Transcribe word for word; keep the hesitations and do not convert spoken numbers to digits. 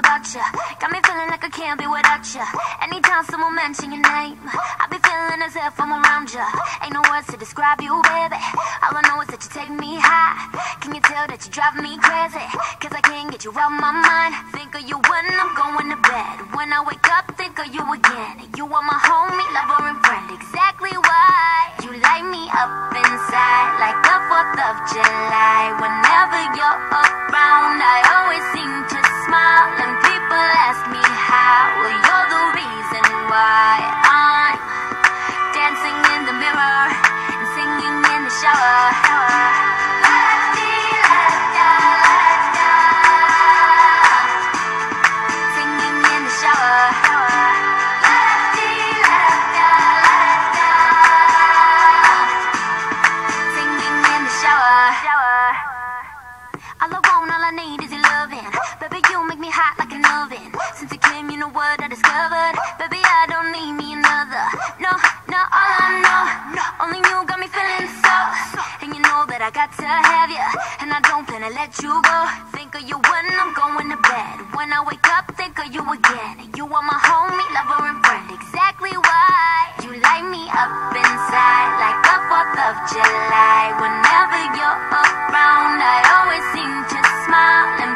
about you. Got me feeling like I can't be without you. Anytime someone mention your name, I be feeling as if I'm around you. Ain't no words to describe you, baby. All I know is that you take me high. Can you tell that you drive me crazy? Cause I can't get you out my mind. Think of you when I'm going to bed. When I wake up, think of you again. You are my homie, lover, and friend. Exactly why you light me up inside like the fourth of July. Whenever you're around, I always seem to smile. And people ask me how. Well, you're the reason why I'm dancing in the mirror and singing in the shower. Singing in the shower. Singing in the shower. All I want, all I need is your loving. Baby, you make me hot like an oven. Since you came, you know what I discovered. Baby, I don't need me another. No, no, all I know, only you got me feeling so. And you know that I got to have you, and I don't plan to let you go. Think of you when I'm going to bed. When I wake up, think of you again. You are my homie, lover, and friend. Exactly why you light me up inside like the fourth of July. Whenever you're around, I always seem to smile and